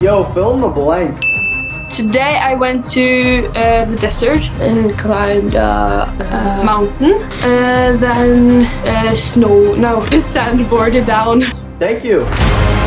Yo, fill in the blank. Today I went to the desert and climbed a mountain. Then sandboarded down. Thank you.